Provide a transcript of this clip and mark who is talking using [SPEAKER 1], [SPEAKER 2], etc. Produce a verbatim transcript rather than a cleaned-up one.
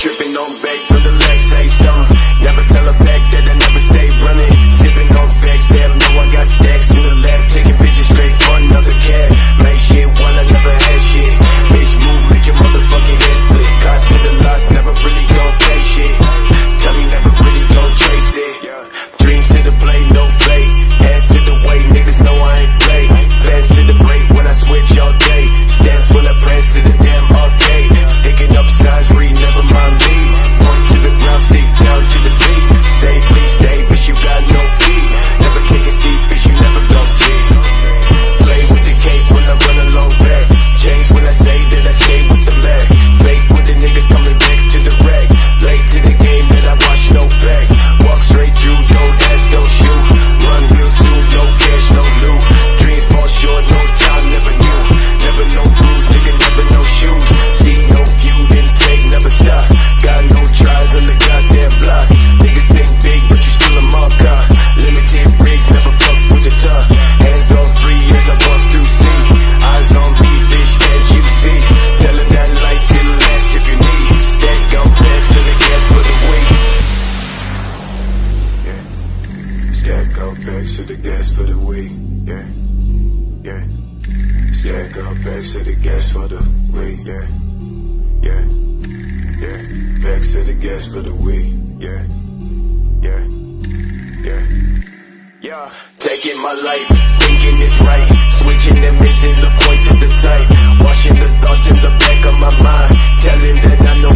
[SPEAKER 1] Tripping on back from the leg, say something. Never tell a back that I never stay running. Sipping on facts, damn, know I got stacks in the lab. Taking bitches straight for another cat. Make shit while I never had shit. Bitch move, make your motherfucking head split. Cost to the loss, never really gon' pay shit. Tell me never really gon' chase it. Dreams to the play, no fake. Hands to the way, niggas know I ain't play. Fans to the break when I switch all day. Stance when I prance to the damn arcade. Sticking up signs, read, never mind me. Point to the ground, stick down to the feet. Stay, please stay, bitch, you got no key. Never take a seat, bitch, you never gon' see. Play with the cape when I run along back. Change when I say that I stay with the Mac. Fake with the niggas coming back to the rack. Late to the game that I watch no back. Walk straight through, don't ask, don't shoot. Run real soon, no cash, no loot. Dreams fall short, no time, never knew. Never no rules, nigga, never no shoes. See no view, didn't take, never stop. Got no tries on the goddamn block. Niggas think big, but you still a marker. Limited rigs, never fuck with the top. Hands on free as I walk through sea. Eyes on me, bitch, as you see. Tell her that light still lasts if you need. Stack on pass to the gas for the week. Yeah. Stack up bags to the gas for the week. Yeah. Yeah. Stack up bags to the gas for the week. Yeah. Yeah. Yeah. Bags to the gas for the week. Yeah. Yeah. Yeah. Yeah. Taking my life, thinking it's right. Switching and missing the point to the type. Washing the thoughts in the back of my mind. Telling that I know